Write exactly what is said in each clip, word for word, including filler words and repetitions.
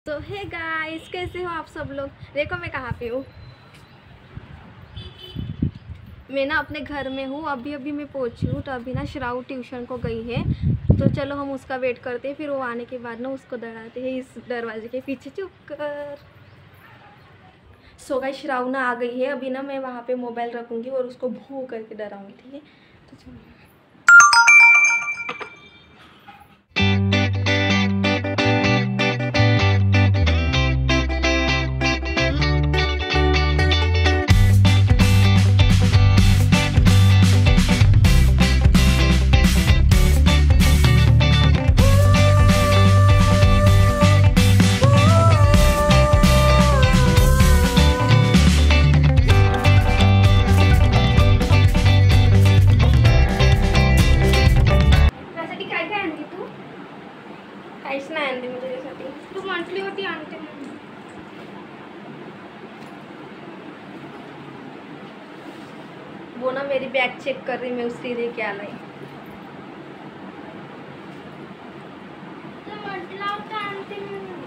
तो hey guys, कैसे हो आप सब लोग। देखो मैं कहाँ पे हूँ। मैं ना अपने घर में हूँ। अभी अभी मैं पहुँची हूँ। तो अभी ना श्राव ट्यूशन को गई है, तो चलो हम उसका वेट करते हैं। फिर वो आने के बाद ना उसको डराते हैं इस दरवाजे के पीछे चुप कर। सो गाइस, श्राव ना आ गई है। अभी ना मैं वहाँ पे मोबाइल रखूँगी और उसको भू करके डराऊँगी, ठीक है। तो चलो काहीच नाही आणली मी तुझ्यासाठी. तू म्हटली होती आणते म्हणून. वो ना मेरी बैग चेक कर रही, मैं उसके लिए क्या लाई. तू म्हटला होता आणते म्हणून.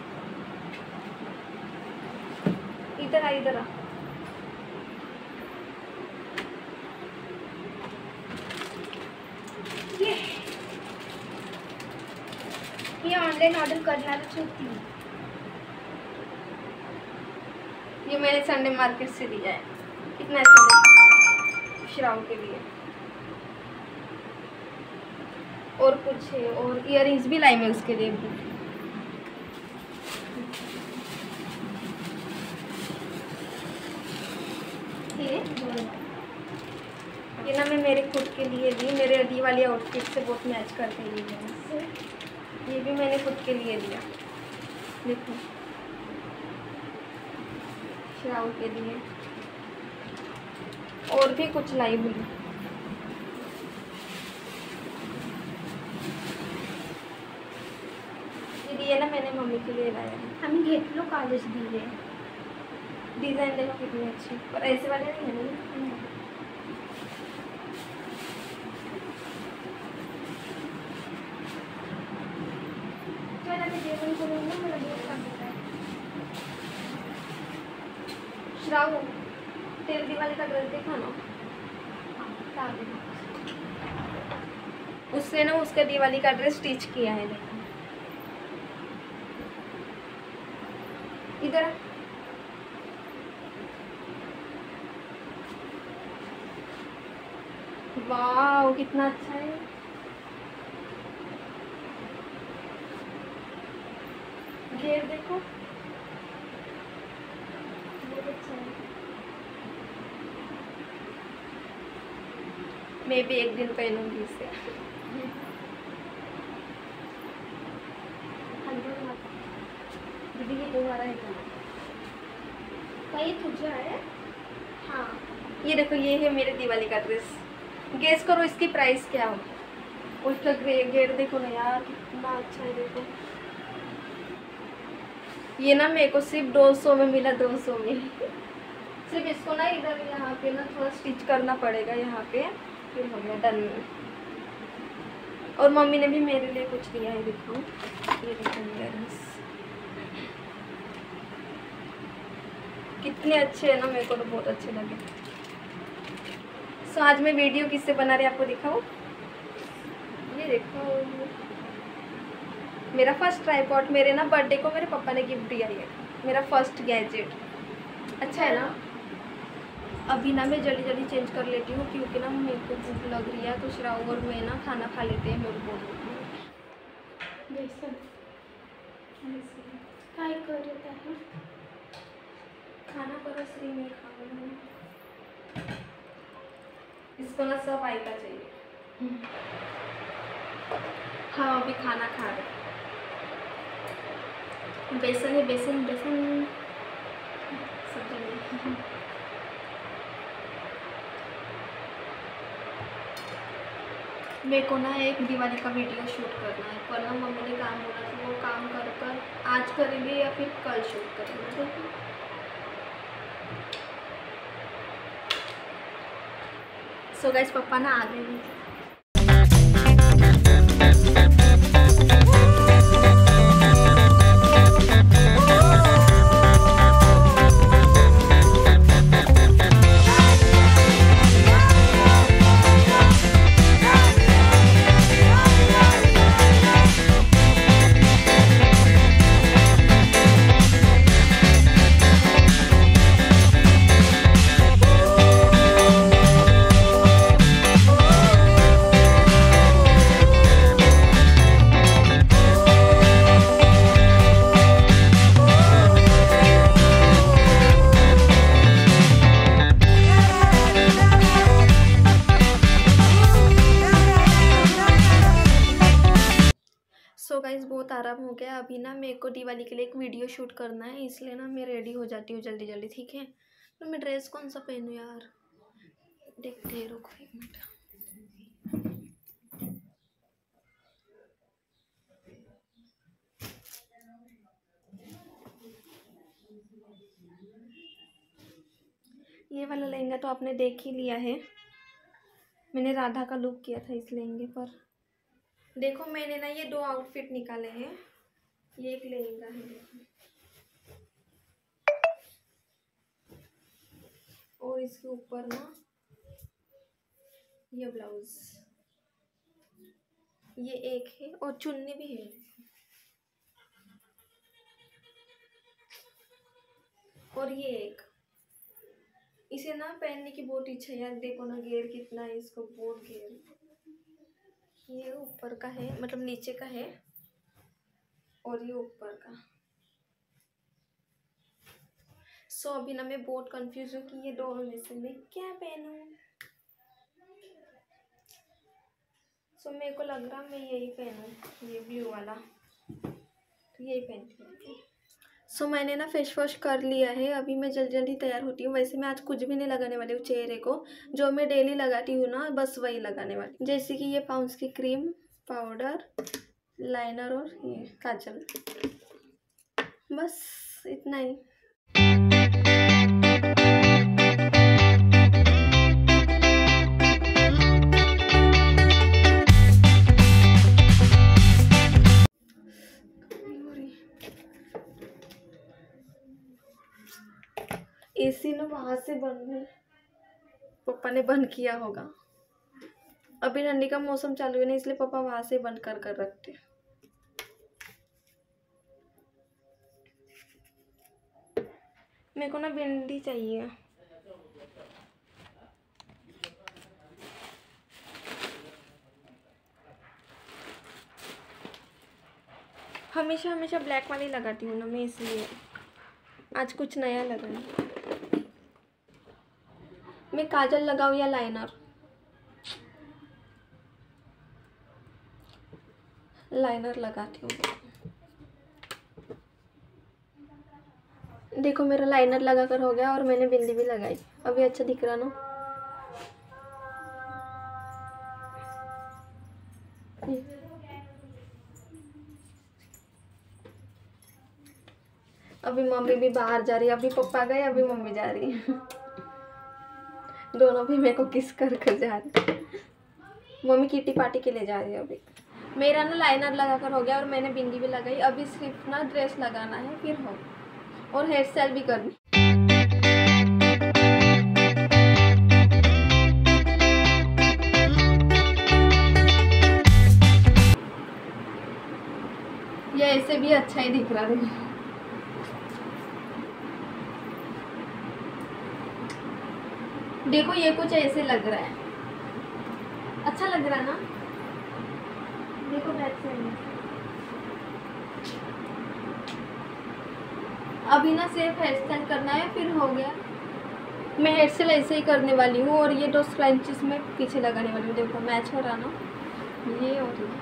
इधर आ, इधर आ. ये ये ऑनलाइन ऑर्डर करणारच होती. ये मैंने संडे मार्केट से लिया है. कितना अच्छा है श्राव के लिए. और कुछ है, और इयररिंग्स भी लाई मैं उसके लिए भी. ये ये ना मैं मेरे खुद के लिए ली. मेरे दी वाली आउटफिट से बहुत मैच करते हैं. ये भी मैंने खुद के लिए लिया. देखो श्राव के लिए. और भी कुछ लाई हुई. ये दिए ना मैंने मम्मी के लिए लाया है. आम्ही घेतलो कालच दिले. डिज़ाइन देखो कितनी अच्छी. पर ऐसे वाले नहीं है ना. जेवण करून ना मला बहुत सांगत आहे. श्राव तेरे दिवाली का ड्रेस देखा ना. उसने ना उसका दिवाली का ड्रेस स्टिच किया है. देखो इधर. वाह कितना अच्छा है. घेर देखो बहुत अच्छा है. मैं भी एक दिन पहनूंगी इसे. दीदी ये तुम्हारा है क्या? काही तुझं आहे. हाँ ये देखो, ये है मेरे दिवाली का ड्रेस. गेस करो इसकी प्राइस क्या हो. उसका ग्रे घेर देखो ना यार, कितना अच्छा है. देखो ये ना मेरे को सिर्फ दो सौ में मिला. दो सौ में सिर्फ इसको ना इधर यहाँ पे ना थोड़ा स्टिच करना पड़ेगा यहाँ पे. फिर हो गया डन. और मम्मी ने भी मेरे लिए कुछ लिया है. देखो ये देखो ईयररिंग्स कितने अच्छे हैं ना. मेरे को तो बहुत अच्छे लगे. सो आज मैं वीडियो किससे बना रही आपको दिखाऊं. ये देखो मेरा फर्स्ट ट्राइपॉड. मेरे ना बर्थडे को मेरे पापा ने गिफ्ट दिया है. मेरा फर्स्ट गैजेट. अच्छा है ना. अभी ना मैं जल्दी जल्दी चेंज कर लेती हूँ क्योंकि ना मेरे को भूख लग रही है. तो श्राव और मैं ना खाना खा लेते हैं. मेरे को बेसन काय करत आहे. खाना करो श्री में खाऊंगी. इसको ना सब आयता चाहिए. हाँ अभी खाना खा रहे. बेसन है, बेसन बेसन सब्जी. मेरे को ना एक दिवाली का वीडियो शूट करना है. पर ना मम्मी ने काम बोला कि वो काम कर कर आज करेंगे या फिर कल शूट करेंगे. सो गाइस पापा ना आ गए. मेरे को दिवाली के लिए एक वीडियो शूट करना है, इसलिए ना मैं रेडी हो जाती हूँ जल्दी जल्दी, ठीक है। तो मैं ड्रेस कौन सा पहनूँ यार, देखते हैं, रुको एक मिनट। ये वाला लहंगा तो आपने देख ही लिया है, मैंने राधा का लुक किया था इस लहंगे पर। देखो मैंने ना ये दो आउटफिट निकाले हैं, ये एक लहंगा है देखो, और इसके ऊपर ना ये ब्लाउज, ये एक है, और चुन्नी भी है, और ये एक। इसे ना पहनने की बहुत इच्छा है यार, देखो ना घेर कितना है इसको, बहुत घेर। ये ऊपर का है, मतलब नीचे का है, और ये ऊपर का। सो so, अभी ना मैं बहुत कंफ्यूज हूँ कि ये दोनों में से मैं क्या पहनूं। सो so, मेरे को लग रहा मैं यही पहनूं, ये ब्लू वाला, तो यही पहनती हूँ। सो so, मैंने ना फेस वॉश कर लिया है, अभी मैं जल्दी जल्दी तैयार होती हूँ। वैसे मैं आज कुछ भी नहीं लगाने वाली हूँ चेहरे को, जो मैं डेली लगाती हूँ ना बस वही लगाने वाली, जैसे कि ये पाउंड्स की क्रीम, पाउडर, लाइनर और ये काजल, बस इतना ही। एसी ना वहां से बंद है, पापा ने बंद किया होगा। अभी ठंडी का मौसम चालू है ना, इसलिए पापा वहां से बंद कर कर रखते। मेरे को ना भिंडी चाहिए। हमेशा हमेशा ब्लैक वाली लगाती हूँ ना मैं, इसलिए आज कुछ नया लगाना। मैं काजल लगाऊँ या लाइनर? लाइनर लगाती हूँ। देखो मेरा लाइनर लगा कर हो गया और मैंने बिंदी भी लगाई, अभी अच्छा दिख रहा ना। अभी मम्मी भी बाहर जा रही है, अभी पापा गए, अभी मम्मी जा रही है। दोनों भी मेरे को किस कर कर जा रहे। मम्मी किटी पार्टी के लिए जा रही है। अभी मेरा ना लाइनर लगा कर हो गया और मैंने बिंदी भी लगाई, अभी सिर्फ ना ड्रेस लगाना है फिर हो, और हेयर स्टाइल भी करनी। ये ऐसे भी अच्छा ही दिख रहा है। देखो ये कुछ ऐसे लग रहा है, अच्छा लग रहा है ना। देखो बैक साइड, अभी ना सिर्फ हेयर स्टाइल करना है फिर हो गया। मैं हेयर स्टाइल ऐसे ही करने वाली हूँ, और ये दो स्क्रंचेस में पीछे लगाने वाली हूँ। देखो मैच हो रहा ना ये, और ये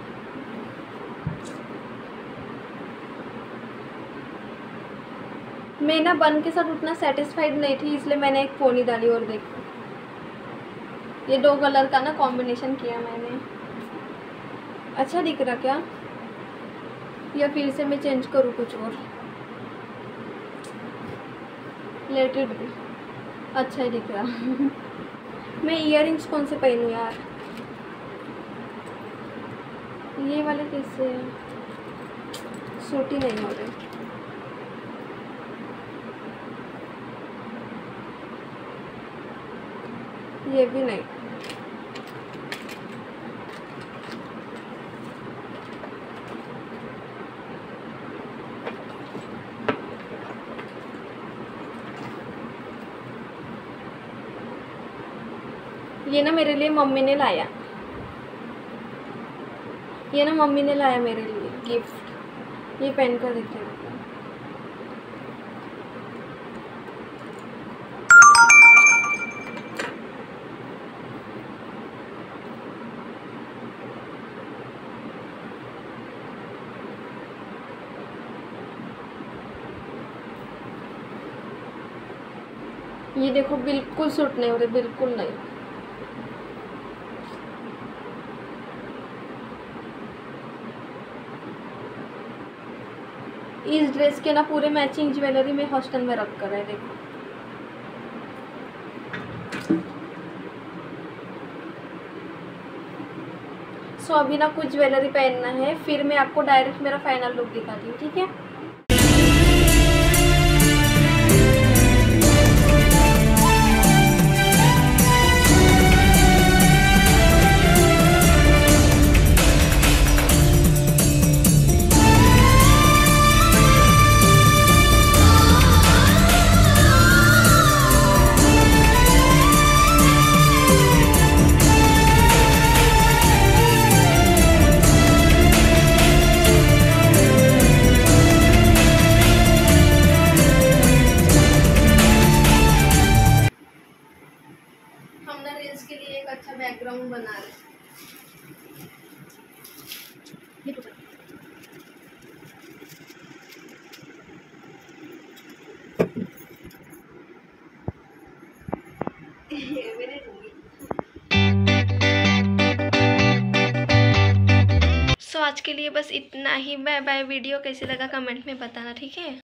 मैं ना बन के साथ उतना सेटिस्फाइड नहीं थी, इसलिए मैंने एक पोनी डाली। और देखो ये दो कलर का ना कॉम्बिनेशन किया मैंने, अच्छा दिख रहा क्या, या फिर से मैं चेंज करूँ कुछ और? लेट इट बी, अच्छा ही दिख रहा। मैं इयररिंग्स कौन से पहनूँ यार, ये वाले कैसे सूट ही नहीं हो रहे। ये भी नहीं, ये ना मेरे लिए मम्मी ने लाया, ये ना मम्मी ने लाया मेरे लिए गिफ्ट। ये पहन कर देखते हैं। ये देखो बिल्कुल सूट नहीं हो रहे, बिल्कुल नहीं। इस ड्रेस के ना पूरे मैचिंग ज्वेलरी में हॉस्टल में रख कर है, देखो। सो अभी ना कुछ ज्वेलरी पहनना है, फिर मैं आपको डायरेक्ट मेरा फाइनल लुक दिखाती हूँ, ठीक है। हम ना रील्स के लिए एक अच्छा बैकग्राउंड बना रहे हैं। सो आज के लिए बस इतना ही। Bye bye. वीडियो कैसे लगा कमेंट में बताना, ठीक है।